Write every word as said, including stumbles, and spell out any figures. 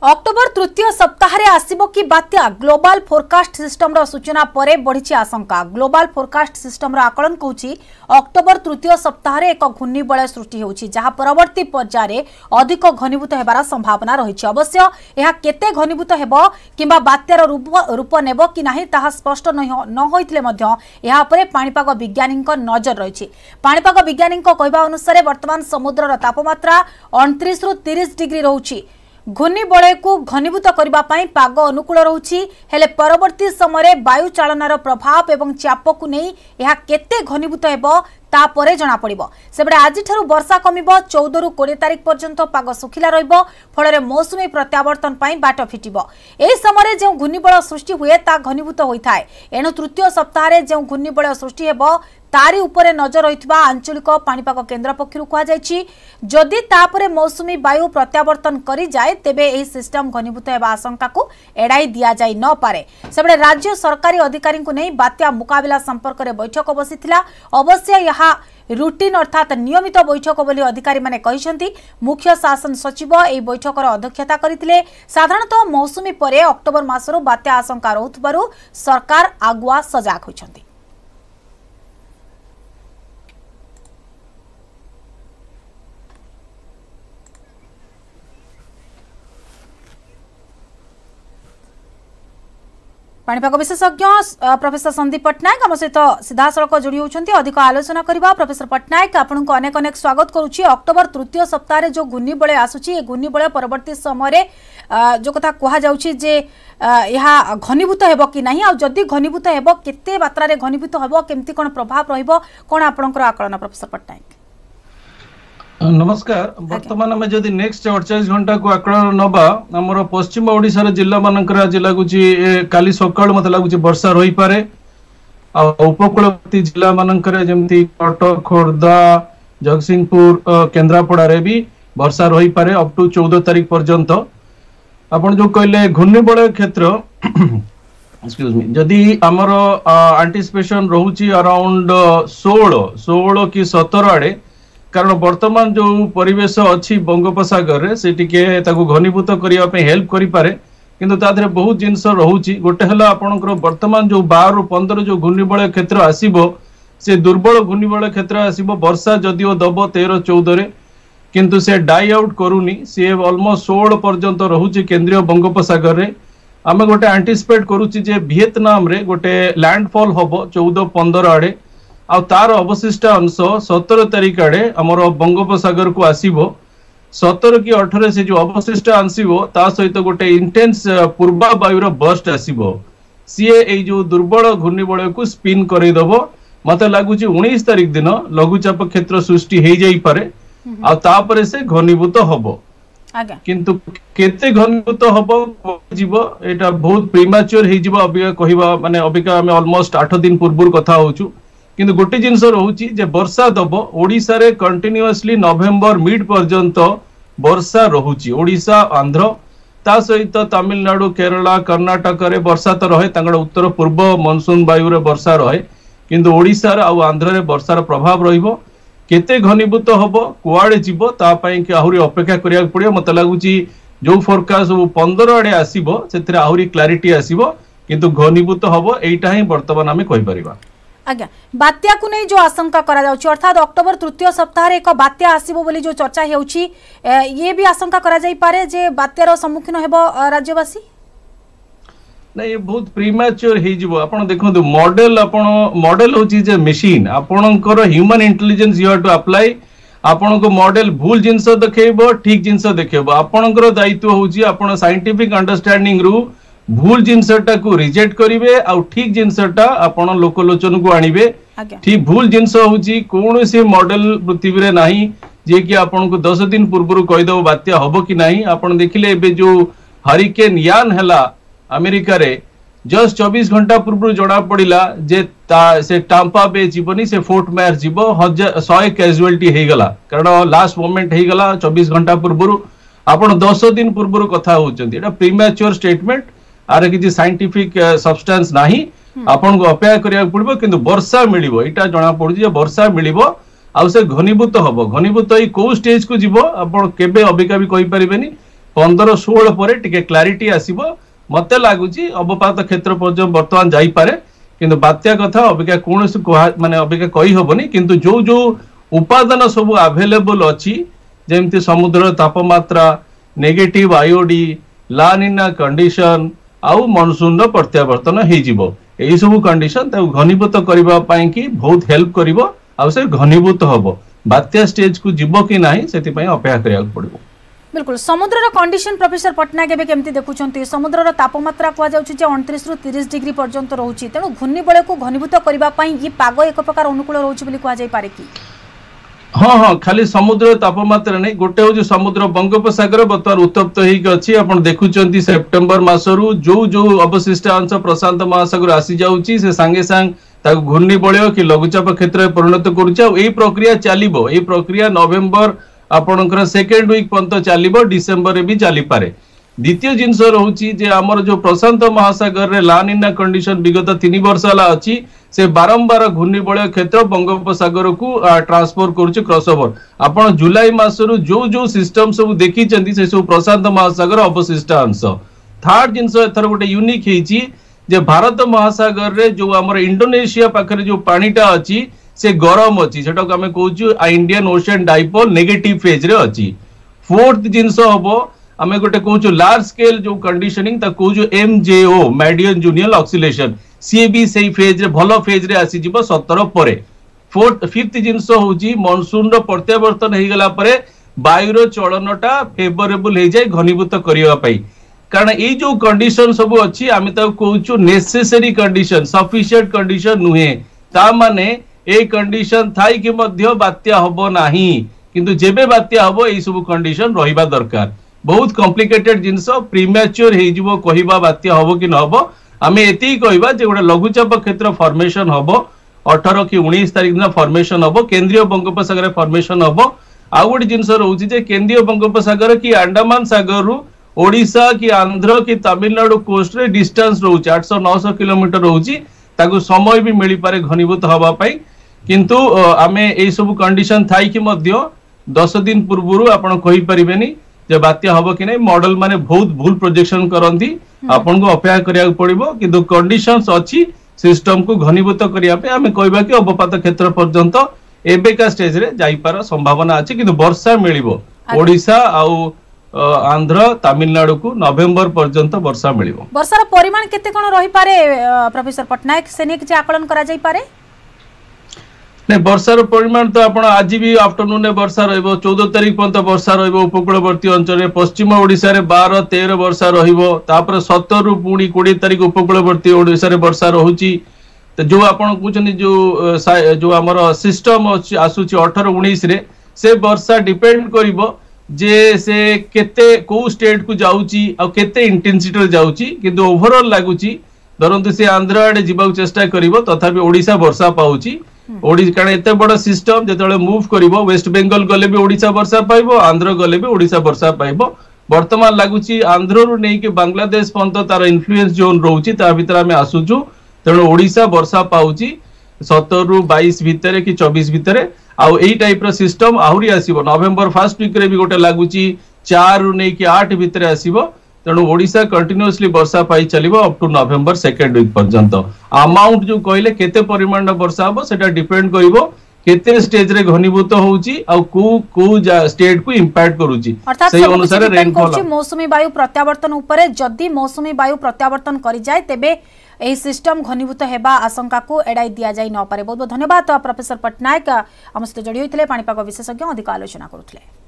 October तृतीय सप्ताह रे आसिबो कि बात्या ग्लोबल फोरकास्ट सिस्टम रो सूचना परे बढ़िछि आशंका। ग्लोबल फोरकास्ट सिस्टम रो आकलन कहूछि अक्टोबर तृतीय सप्ताह रे एक घूर्णिबलय सृष्टि होछि जहा परवर्ती पर्याय रे अधिक घनीभूत हेबार संभावना रहिछि। अवश्य यह केते घनीभूत हेबो किंबा बात्यार रूप रूप नेबो कि नाही ताहा स्पष्ट न होइतले मध्य यहा परे पाणीपाग वैज्ञानिक नजर रहिछि। पाणीपाग वैज्ञानिक कहबा अनुसार वर्तमान समुद्रर तापमात्रा उनतीस रु तीस डिग्री रहुछि। घूर्णिबलय को घनीभूत करने पाग अनुकूल रहुछि हेले परवर्ती समय वायु चालनार प्रभाव एवं चाप को नहीं यह केते घनीभूत हेबो तापरे जना पड़िबो। सेबडे आज ठारू वर्षा कमिबो। चौदह रु बीस तारिख पर्यंत पाग सुखिला रहिबो फଳରେ मौसुमी प्रत्यावर्तन पाई बाट फिटिबो। एही समय जे घूर्णिबलय सृष्टि हुए ता घनीभूत होइथाय। एणु तृतीय सप्ताह रे जे घूर्णिबलय सृष्टि हेबो तारी उपरे नजर रहितबा आंचलिक पाणीपाग केन्द्र पक्षरु कहा जायछि। जदि तापरे मौसुमी वायु प्रत्यावर्तन करि जाय तेबे एही सिस्टम घनीभूत हेबा आशंका को एडाई दिया जाय न पारे। सेबडे राज्य सरकारी अधिकारी को नहीं बात्या मुकाबला संपर्क रे बैठक बसिथिला। अवश्य यह रूटीन अर्थात नियमित बैठक बोली अधिकारी माने कहिसंती। मुख्य शासन सचिव ए बैठकर अध्यक्षता करथिले। साधारणतः मौसुमी परे अक्टोबर मासरो बात्या आशंका रहुथबारु सरकार आगुआ सजाग होइछंती। पाणीपाग विशेषज्ञ प्रोफेसर संदीप पट्टनायक आम सहित सीधा सड़क जोड़ी होती अधिक आलोचना करबा। प्रोफेसर पट्टनायक आपन को अनेक अनेक स्वागत करुच्ची। अक्टोबर तृतीय सप्ताह रे जो घूर्णिबलय आसुची ए घूर्णिबलय परवर्ती समय जो कथा कहा जाउची जे यह घनीभूत हेबो कि नहीं आ जदि घनीभूत हेबो केते मात्रा रे घनीभूत हेबो केमती कोन प्रभाव रहिबो कोन आपनकर आकलन प्रोफेसर पट्टनायक? नमस्कार। वर्तमान में जदि नेक्स्ट अड़चाश घंटा को आकलन नबा हमर पश्चिम ओडिशा रे जिल्ला मानकर आज लागुची काली सकाळ मते लागुची वर्षा रही पारे। आ उपकूलवर्ती जिल्ला मानकर जेमती कटक खोर्धा जगतसिंहपुर केन्द्रापड़ा रे भी वर्षा रही पारे अप टू चौदह तारिख पर्यंत। आपण जो कहले घूर्णिबलय क्षेत्र एक्सक्यूज मी जदि हमर एंटिसिपेशन रहउची अराउंड सोलह सोलह कि सत्रह आड़े कारण वर्तमान जो परिवेश अच्छी बंगोपसागर रे से टिके ताकू घनीभूत करिया पे हेल्प करि पारे किंतु तादरे बहुत जिंस रहउची। गोटे हला आपनकर वर्तमान जो बारह रु पंद्रह जो घूर्णिबलय क्षेत्र आसीबो से दुर्बल घूर्णिबलय क्षेत्र आसीबो। वर्षा जदिओ दबो तेरह चौदह रे किंतु से डाई आउट करूनी से ऑलमोस्ट सोलह पर्यंत रहउची केंद्रीय बंगोपसागर रे। आमे गोटे एंटिसिपेट करूची जे वियतनाम रे गोटे लैंडफॉल हबो चौदह पंद्रह आड़े आ तार अवशिष्ट अंश सत्रह तारिख आड़े आमर बंगोपसागर को आसीबो। सत्रह कि अठारह से जो अवशिष्ट आसीबो ता सहित गोटे इंटेंस पूर्वा वायुर बर्स्ट आसीबो सीए ए जो दुर्बल घूर्णिबलय को स्पिन करई दबो। मते लागुची उन्नीस तारिख दिन लघुचाप क्षेत्र सृष्टि हेई जाई पारे आ तापरे से घनीभूत हबो। आगे किंतु केते घनीभूत हबो जीवो एटा बहुत प्रीमैच्योर हेई जीवो अबिका कहिबा माने अबिका हम ऑलमोस्ट आठ दिन पूर्व कथा होचु। किंतु गोटे जिनस रहउची जे वर्षा दबो ओडिसा रे कंटिन्यूअसली नवेम्बर मिड पर्यंत वर्षा रहउची। ओडिसा आंध्र ता सहित तमिलनाडु केरला कर्नाटक रे वर्षा तो रहे तांगड उत्तर पूर्व मानसून वायु रे वर्षा रहे किंतु ओडिसा रे आ आंध्र रे वर्षार प्रभाव रहिबो। केते घनीभूत हबो कुआडे जीवो ता पई कि आहुरी अपेक्षा करिया पड़ियो। मते लागुची जो फोरकास्ट पंद्रह आडे आसीबो सेथिरे आहुरी क्लैरिटी आसीबो किंतु घनीभूत हबो एइटा ही वर्तमान आमे कहि परिबा। आज्ञा बात्या को नहीं जो आशंका करा जाउची अर्थात अक्टोबर तृतीय सप्ताह रे एक बात्या आसीबो बोली जो चर्चा हेउची ये भी आशंका करा जाई पारे जे बात्यार सम्मुखीन हेबो राज्यवासी? नहीं बहुत प्रीमैच्योर हे जिवो। आपण देखंतु मॉडल आपण मॉडल होची जे मशीन आपणकर human intelligence you have to apply. आपण को मॉडल भूल जिंस देखेबो ठीक जिंस देखेबो। आपणकर दायित्व होची आपण साइंटिफिक अंडरस्टैंडिंग रु भूल जिनसटा को रिजेक्ट करिवे आ ठीक जिनसटा आपण लोकलोचन को आनिबे। ठीक भूल जिनस होची कोनोसी मॉडल पृथ्वी रे नाही जे कि आपण को दस दिन पूर्व कहि दो बात्या हबो कि नाही। आपण देखिले एबे जो हरिकेन यान हला अमेरिका रे जस्ट चौबीस घंटा पूर्व जणा पड़िला जे ता से टांपा बे जीवनी से फोर्ट मेयर जीवो सौ कैजुअलिटी हे गला कारण लास्ट मोमेंट हे गला चौबीस घंटा पूर्व। आपण दस दिन पूर्व कथा होचंती एटा प्रीमैच्योर स्टेटमेंट आर किसी साइंटिफिक सब्सटेंस नाही। आपण को अपेक्षा करिया पड़बो किंतु वर्षा मिलिबो एटा जणा पड़ुजी जे वर्षा मिलिबो आ से घनीभूत हबो। घनीभूत ही को स्टेज को जीवो आपण केबे अबिका भी कहि परिबेनी पंद्रह षोल पर टिके क्लारिटी आसीबो मते लागुची अवपात क्षेत्र पर्यंत वर्तमान जाई पारे किंतु बात्या कथा अबिका कोनोस माने अबिका कहि होबनी किंतु जो जो उपादान सब अवेलेबल अछि जेमति समुद्र तापमात्रा नेगेटिव आईओडी लानिना कंडीशन आउ मानसून रो प्रत्यावर्तन हे जिवो एही सब कंडीशन त घनीभूत करबा पई कि बहुत हेल्प करिवो आ से घनीभूत हबो बात्या स्टेज को जिवो कि नाही सेति पई अपेक्षा करिया पड़िबो। बिल्कुल समुद्र कंडीशन प्रोफेसर पटनायक एबे केमती देखुचंती समुद्र तापमात्रा कुआ जाउछि जे उनतीस रु तीस डिग्री पर्यंत रहउछि तेनु घूर्णी बलय को घनीभूत करबा पई ई पाग एक प्रकार अनुकूल रहउछि बोली कुआ जाय पारे कि हाँ हाँ खाली समुद्र तापमात्रा नहीं गोटे हूँ समुद्र बंगोपसागर बर्तमान उत्तप्त होती आप देखुं सेप्टेम्बर मसरू जो जो अवशिष्ट अंश प्रशांत महासागर आसी जाऊँगी से सांगे सांग घूर्णी बलय कि लघुचाप क्षेत्र में परिणत करुच्चे प्रक्रिया चलो ये प्रक्रिया नवेम्बर आपणकर सेकेंड वीक पर्यंत चलो डिसेम्बर भी चली पारे। द्वितीय जिनस रोचे जे आमर जो प्रशांत महासागर रे लानिना कंडीशन विगत तीन वर्ष है अच्छी से बारंबार घूर्णी बलय क्षेत्र बंगोपसागर को ट्रांसफर करुच्चे क्रॉसओवर आपण जुलाई मासरू जो जो सिस्टम सब देखी से सब प्रशांत महासागर अवशिष्ट अंश। थर्ड जिनस एथर गोटे यूनिक होती जे भारत महासागर रे जो आमर इंडोनेशिया पाखरे जो पानीटा अच्छी से गरम अच्छी सेटा को आम कहूँ Indian Ocean dipole negative phase रे अच्छी। फोर्थ जिनस हम आम गोटे कहूँ लार्ज स्केल जो कंडीशनिंग कहूँ एमजेओ मेडियन जूनियर ऑक्सीलेशन सी भी सही फेज रे भलो फेज रे आसी जिवो सत्रह परे। फोर्थ फिफ्थ जिनस होची मानसून रो प्रत्यावर्तन हे गला परे वायुर चलनटा फेवरेबल हे जाय घनीभूत करिया पई कारण ए जो कंडीशन सब अछि आमे ता कहूँ नेसेसरी कंडीशन सफिशिएंट कंडीशन नुहे ता माने ए कंडीशन थाई कि मध्य बात्या हबो नाही किंतु जेबे बात्या हबो ए सब कंडीशन रहिबा दरकार। बहुत कॉम्प्लिकेटेड जिनस प्रीमैच्योर हे जिवो कहिबा बात्या हबो कि न हबो आमे एति कहबा जे गोटे लघुचाप क्षेत्र फॉर्मेशन हबो अठारह कि उन्नीस तारिख दिन फॉर्मेशन हबो केंद्रीय बंगोपसागर फॉर्मेशन हबो। आउ गोटे जिनस रहउछि जे केंद्रीय बंगोपसागर कि अंडमान सागर रु ओडिशा कि आंध्र कि तमिलनाडु कोस्ट रे डिस्टेंस रहउछि आठ सौ नौ सौ किलोमीटर रहउछि ताकू समय भी मिली पारे घनीभूत हवा पाई किंतु आमे ए सब कंडीशन थाई कि मध्य दस दिन पूर्व आपण कहि परिबेनी जे बात्या हबो कि नै मॉडल माने बहुत भूल प्रोजेक्शन करंती आपन को अपेक्षा करिया पड़िबो किंतु कंडीशंस अछि सिस्टम को घनीभूत करिया पे आमे कहबा कि अवपात क्षेत्र पर्यंत एबेका स्टेज रे जाई पार संभावना अछि किंतु वर्षा मिलिबो ओडिशा आउ आंध्र तमिलनाडु को नवेम्बर पर्यंत वर्षा मिलिबो। वर्षार परिमाण केते कोन रही पारे प्रोफेसर पटनायक सेने कि आकलन करा जाई पारे नहीं वर्षार परिमाण तो आप आज भी आफ्टरनून वर्षा रहिबो चौदह तारिख पर्यंत वर्षा रहिबो उपकूलवर्ती अंचल पश्चिम ओडिशा रे बारह तेरह वर्षा रहिबो तापर सत्रह रु पुणी बीस तारिख उपकूलवर्ती ओडिशा रे वर्षा रहउची तो जो आपण कहउछनी जो जो हमर सिस्टम आसुची अठारह उन्नीस रे से वर्षा डिपेंड करिवो जे से केते को स्टेट को जाउची आ केते इंटेंसिटी रे जाउची किंतु ओवरऑल लागुची धरंतु से आंध्र आडे जीवाक चेष्टा करिवो तथापि ओडिशा वर्षा पाउची ओडी कारण एते बड़ सिस्टम जेतले मूव करिवो वेस्ट बेंगल गले भी ओडिशा वर्षा पाइबो आंध्र गले भी ओडिशा वर्षा पाइबो वर्तमान लागुची आंध्र रु नै कि बांग्लादेश पर्यंत तार इन्फ्लुएंस जोन रहउची ता भीतर आमे आसुचु तेणु ओडिशा वर्षा पाउची सत्रह रु बाईस भितरे कि चौबीस भितरे आउ एई टाइप रो सिस्टम आहुरी आसीबो नवेम्बर फर्स्ट वीक रे भी गोटे लागुची चार रु नै कि आठ भितरे आसीबो तेणु ओडिशा कंटिन्यूअसली वर्षा पाई चलिबो up to November second week पर्यंत। अमाउंट जो कहले केते परिमाण वर्षा हबो सेटा डिपेंड करिवो केते स्टेज रे घनीभूत होउची आ को को स्टेट को इंपैक्ट करूची सही अनुसार रेनफॉल मौसमी वायु प्रत्यावर्तन उपरे जदी मौसमी वायु प्रत्यावर्तन करि जाय तेबे एही सिस्टम घनीभूत हेबा आशंका को एडाई दिया जाय न पारे। बहुत बहुत धन्यवाद प्रोफेसर पटनायक हम सहित जोड़ी होइथिले पाणीपाग विशेषज्ञ अधिक आलोचना करुथिले।